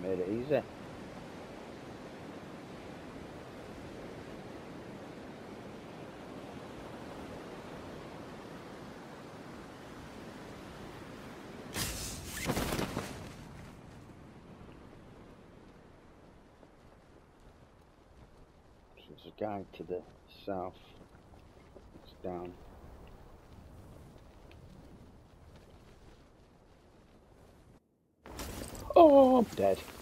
Made it easy. There's a guy to the south. It's down. Oh, I'm dead.